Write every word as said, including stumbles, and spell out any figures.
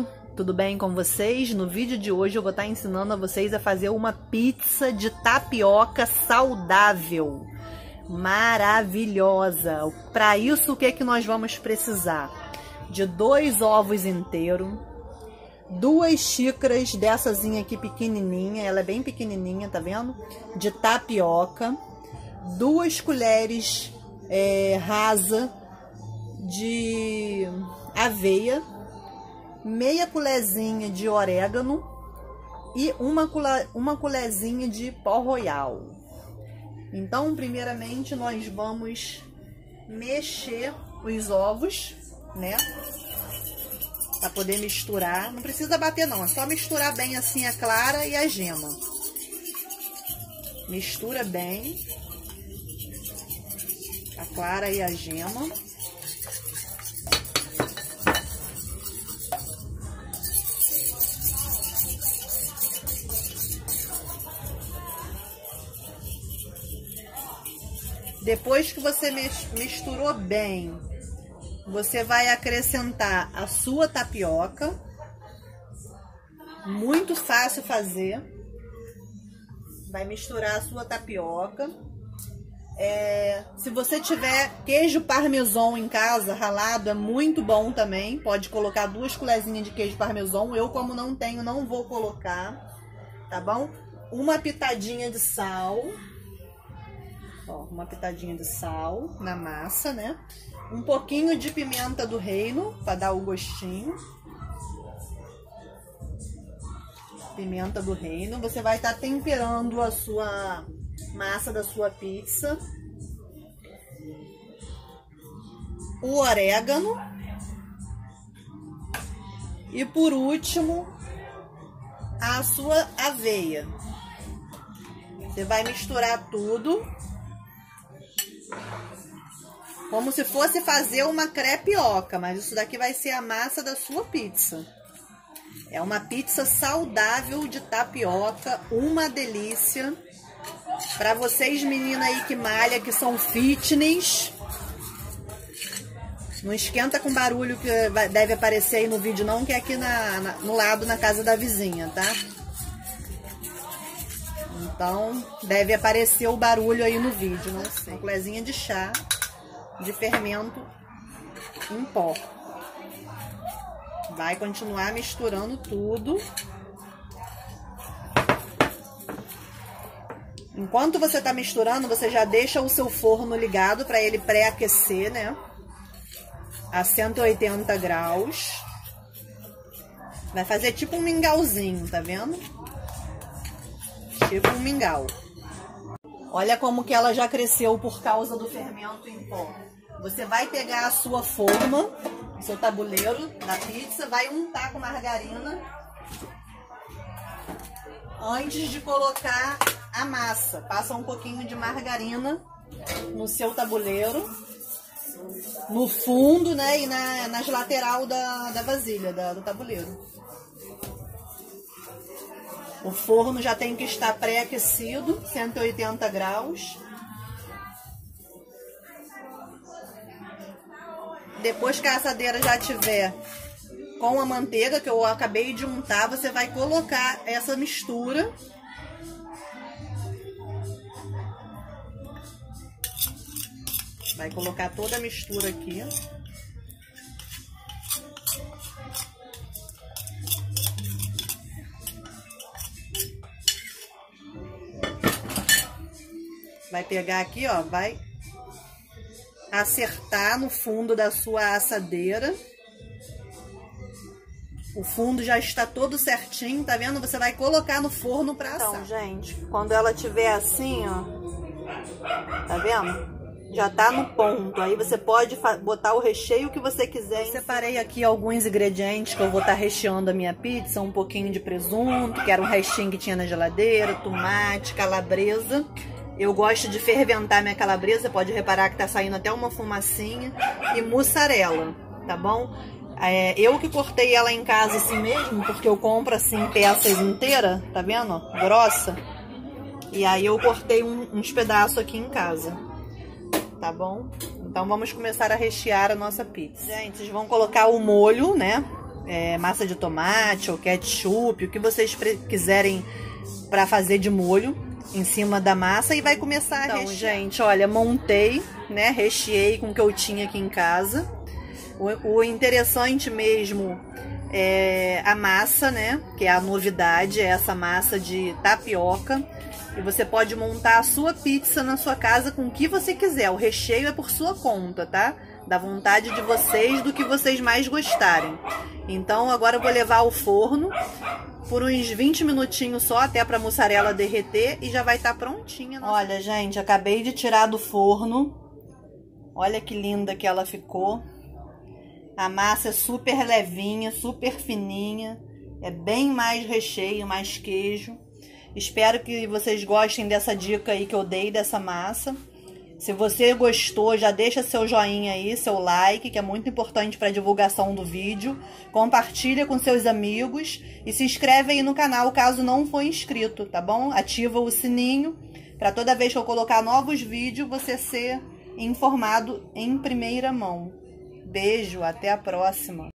tudo bem com vocês? No vídeo de hoje eu vou estar ensinando a vocês a fazer uma pizza de tapioca saudável, maravilhosa. Para isso, o que é que nós vamos precisar? De dois ovos inteiros, duas xícaras dessazinha aqui pequenininha, ela é bem pequenininha, tá vendo? De tapioca, duas colheres é, rasa de aveia, meia colherzinha de orégano e uma, colher, uma colherzinha de pó royal. Então, primeiramente, nós vamos mexer os ovos, né? Para poder misturar. Não precisa bater não, é só misturar bem assim a clara e a gema. Mistura bem a clara e a gema. Depois que você misturou bem, você vai acrescentar a sua tapioca. Muito fácil fazer. Vai misturar a sua tapioca. É, se você tiver queijo parmesão em casa, ralado, é muito bom também. Pode colocar duas colherzinhas de queijo parmesão. Eu, como não tenho, não vou colocar, tá bom? Uma pitadinha de sal. Ó, uma pitadinha de sal na massa, né? Um pouquinho de pimenta do reino, para dar o gostinho. Pimenta do reino. Você vai estar temperando a sua massa da sua pizza. O orégano. E por último, a sua aveia. Você vai misturar tudo como se fosse fazer uma crepioca, mas isso daqui vai ser a massa da sua pizza. É uma pizza saudável de tapioca, uma delícia. Para vocês meninas aí que malha, que são fitness, não esquenta com barulho que deve aparecer aí no vídeo não, que é aqui na, na, no lado, na casa da vizinha, tá? Então, deve aparecer o barulho aí no vídeo, não sei. Uma colherzinha de chá de fermento em pó. Vai continuar misturando tudo. Enquanto você tá misturando, você já deixa o seu forno ligado para ele pré-aquecer, né? A cento e oitenta graus. Vai fazer tipo um mingauzinho, tá vendo? Tipo um mingau. Olha como que ela já cresceu por causa do fermento em pó. Você vai pegar a sua forma, o seu tabuleiro da pizza, vai untar com margarina antes de colocar a massa. Passa um pouquinho de margarina no seu tabuleiro, no fundo, né, e na, nas lateral da, da vasilha, da, do tabuleiro. O forno já tem que estar pré-aquecido, cento e oitenta graus. Depois que a assadeira já tiver com a manteiga que eu acabei de untar, você vai colocar essa mistura. Vai colocar toda a mistura aqui. Vai pegar aqui, ó, vai acertar no fundo da sua assadeira. O fundo já está todo certinho, tá vendo? Você vai colocar no forno pra assar. Então, gente, quando ela tiver assim, ó, tá vendo? Já tá no ponto. Aí você pode botar o recheio que você quiser. Eu separei aqui alguns ingredientes que eu vou estar recheando a minha pizza. Um pouquinho de presunto, que era um restinho que tinha na geladeira, tomate, calabresa. Eu gosto de ferventar minha calabresa, pode reparar que tá saindo até uma fumacinha. E mussarela, tá bom? É, eu que cortei ela em casa assim mesmo, porque eu compro assim peças inteiras, tá vendo? Grossa. E aí eu cortei um, uns pedaços aqui em casa, tá bom? Então vamos começar a rechear a nossa pizza. Gente, vocês vão colocar o molho, né? é, massa de tomate ou ketchup, o que vocês quiserem para fazer de molho em cima da massa e vai começar então, a rechear. Gente, olha, montei, né, recheei com o que eu tinha aqui em casa. O, o interessante mesmo é a massa, né, que é a novidade, é essa massa de tapioca. E você pode montar a sua pizza na sua casa com o que você quiser. O recheio é por sua conta, tá? Da vontade de vocês, do que vocês mais gostarem. Então agora eu vou levar ao forno por uns vinte minutinhos só, até pra mussarela derreter, e já vai estar prontinha. Nossa. Olha, gente, acabei de tirar do forno. Olha que linda que ela ficou. A massa é super levinha, super fininha. É bem mais recheio, mais queijo. Espero que vocês gostem dessa dica aí que eu dei dessa massa. Se você gostou, já deixa seu joinha aí, seu like, que é muito importante para a divulgação do vídeo. Compartilha com seus amigos e se inscreve aí no canal caso não for inscrito, tá bom? Ativa o sininho para toda vez que eu colocar novos vídeos você ser informado em primeira mão. Beijo, até a próxima!